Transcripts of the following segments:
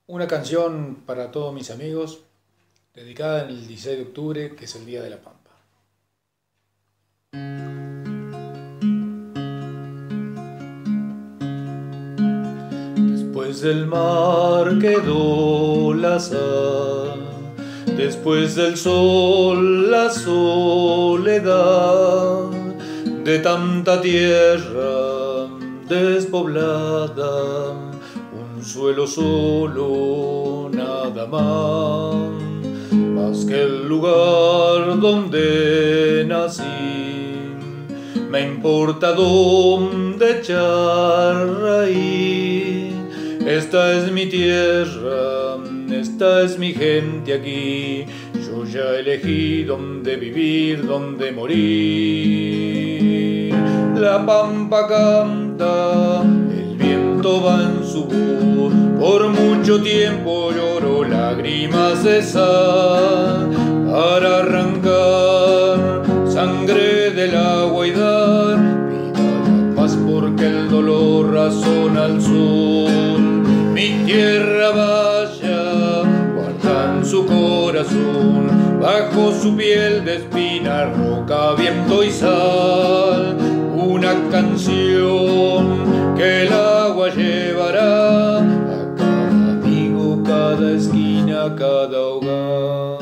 Una canción para todos mis amigos, dedicada en el 16 de octubre, que es el Día de la Pampa. Después del mar quedó la sal, después del sol la soledad de tanta tierra despoblada, un suelo solo nada más que el lugar donde nací. Me importa dónde echar raíz. Esta es mi tierra, esta es mi gente aquí. Yo ya elegí dónde vivir, dónde morir. La pampa canta, el viento va en su voz. Por mucho tiempo lloro lágrimas de sal para arrancar sangre del agua y dar vida a la paz, porque el dolor razona al sol. Mi tierra vaya, guarda en su corazón, bajo su piel de espina, roca, viento y sal, una canción que el agua llevará a cada amigo, cada esquina, cada hogar.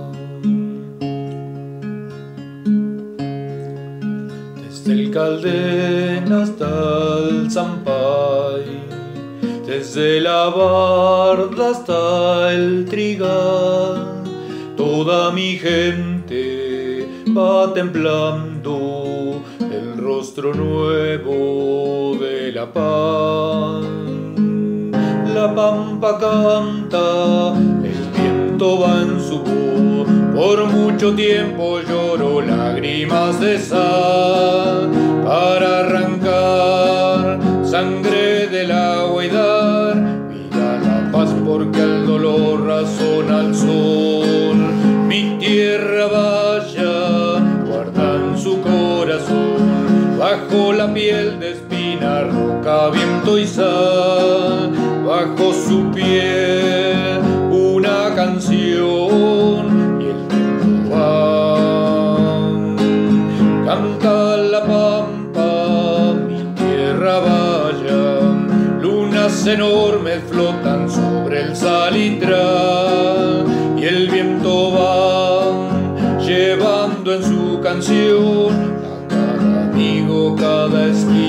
Desde el Caldén hasta el Zampay, desde la Barda hasta el Trigal, toda mi gente va templando el rostro nuevo de la paz. La pampa canta, el viento va en su voz. Por mucho tiempo lloro lágrimas de sal para arrancar sangre del agua y dar vida a la paz, porque el dolor razona al sol. Mi tierra vaya, guarda en su corazón, bajo la piel de espina, roca, viento y sal, bajo su piel una canción y el viento va. Canta la pampa, mi tierra vaya, lunas enormes flotan sobre el salitral y el viento va llevando en su canción a cada amigo, cada esquina.